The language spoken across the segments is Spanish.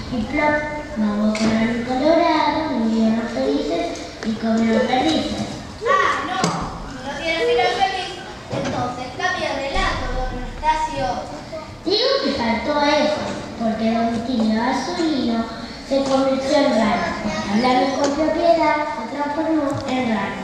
Y plop, vamos con el colorado, vivieron felices y comieron perdices. Ah, no, no tiene final feliz. Entonces cambia de relato, don Anastasio. Digo que faltó eso, porque Domitila Basulino se convirtió en rana. Hablando con propiedad, se transformó en rana.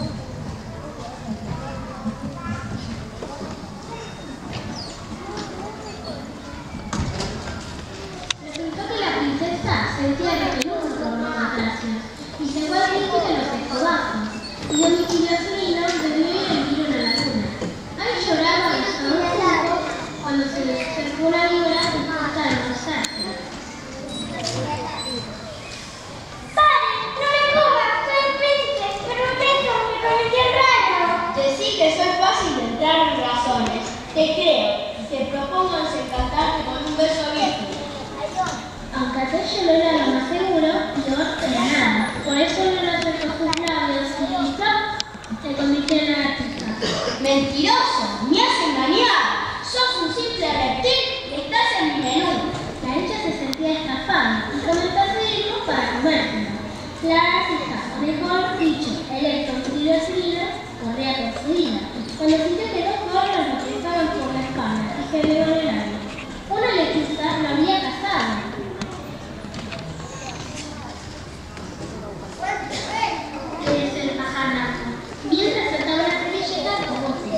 Resultó que la princesa sentía repelús por los atrasos y se fue al río de los escobazos. Y Domitila Basulino bebió y le tiró una laguna. Ahí lloraba y lloraba cuando se le acercó una víbora y puesta de rozarse. Entrar en razones. Te creo. Te propongo desencantarte con un beso abierto. Aunque aquello no era lo más seguro, peor era nada. Por eso no lo acercó sus labios y ¡plop! Se convirtió en una lagartija. Mentiroso, me has engañado. Sos un simple reptil que estás en mi menú. La hecha se sentía estafada y comenzó a pedirlo para comérselo. La lagartija, mejor dicho, el electrocutillo corría por su vida. Cuando sintió que dos gorros lo pesaban por la espalda y se le el aire. Una lechuza lo había cazado. Es el pajanazo, mientras saltaba una servilleta con bote.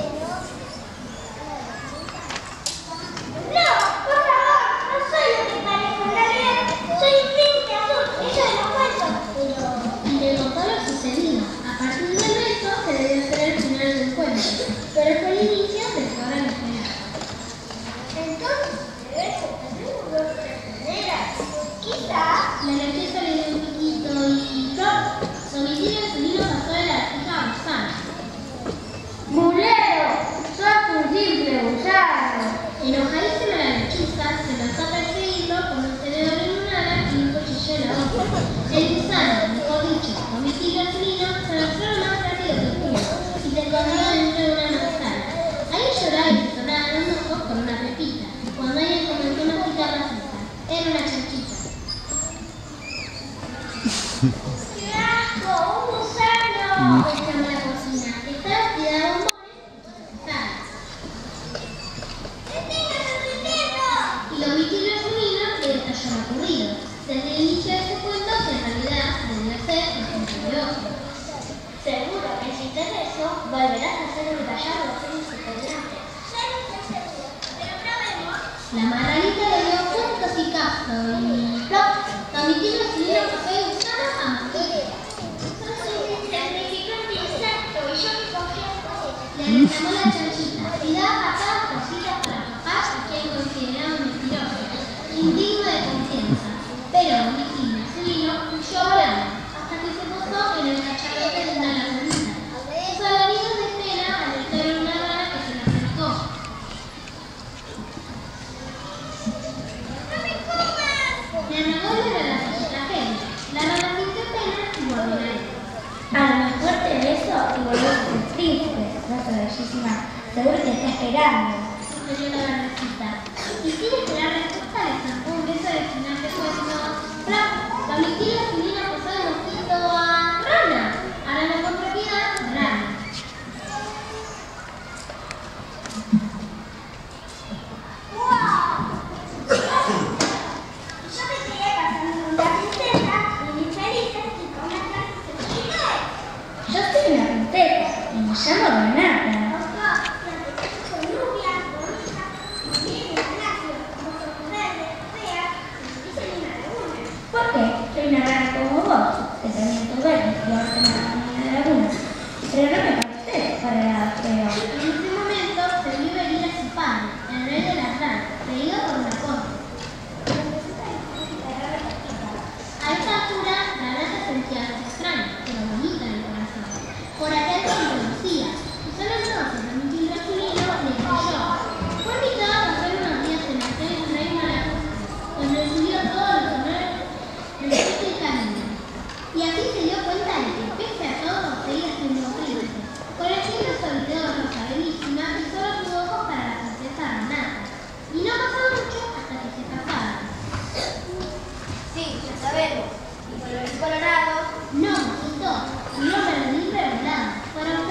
No, por favor, no soy lo que parezco, en realidad soy un príncipe azul, eso es lo cuento. Y le contó lo sucedido. A partir del beso se debió ser el final del cuento, pero fue el inicio de su gran escena. Entonces, de beso tenemos dos maneras. Quizá La lechuza le dio un piquito y ¡plop! Domitila Basulino pasó de la lagartija a gusano. ¡Mulero! ¡Sos un simple gusano! Enojadísima la lechuza se lanzó a perseguirlo con un tenedor en una ala y un cuchillo en la otra. El gusano, mejor dicho, Domitila Basulino, se lanzó lo más rápido que pudo y se escondió dentro de una manzana. Ahí lloraba y se sonaba los ojos con una pepita. Cuando alguien comenzó a masticar la fruta, era una chanchita. ¡Qué asco! ¡Un gusano! Exclamó la cocina. Estaba vestida de bombones y quiso y Domitila Basulino le detalló lo ocurrido. Desde el inicio de su cuento, que en realidad debía ser un curioso. Seguro que si te eso, volverás a hacer un detallado de series supergrandes. Pero probemos. La marranita le dio puntos y caso y ¡plop! Domitila Basulino pasó de gusano a mascote. Sos un insignificante insecto y yo te confío en vos. Le reclamó la chanchita y daba patadas cositas para papá a quien consideraba un mentiroso, indigno de confianza. Pero Domitila Basulino huyó volando hasta que se posó en el cachalote de una lagunita. Sus alaridos de pena alertaron una rana que se le acercó. ¡No me comas! Le rogó la lagartija ajena. La rana sintió pena y volvió a él. A lo mejor te beso y volvés a ser príncipe, rosa bellísima. Seguro te está esperando. Sugirió la lagartija. Y sin esperar respuesta le zampó un beso de final de cuento. ¡Plop! Domitila Basulino pasó de mosquito a rana. Hablando con propiedad, rana. ¡Wow! Yo me quería casar con la princesa y muy felices y comer carnes en Chile. Yo soy una princesa y me llamo Renata. Papá, la princesa son rubias, bonitas, y tienen gracia, ojos verdes, feas, y dicen una laguna. ¿Por qué? Soy una rana como vos, pensamientos verdes y ahora tengo una laguna. Pero no me parece para feo. En ese momento se vio venir a su padre, el rey de las ranas, seguido por una corte. A esta altura, la rata sentía algo extraño, pero bonita en el corazón. Por aquel que lo conocía, y solo entonces Domitila Basulino le creyó. Fue invitado a pasar unos días en el hotel Rey Maracuja, donde recibió todos los honores del jefe de camino. Y así se dio cuenta de que, pese a todo, seguía siendo un príncipe. Colorín colorado. No, Mojito, no me lo di revelado. Fueron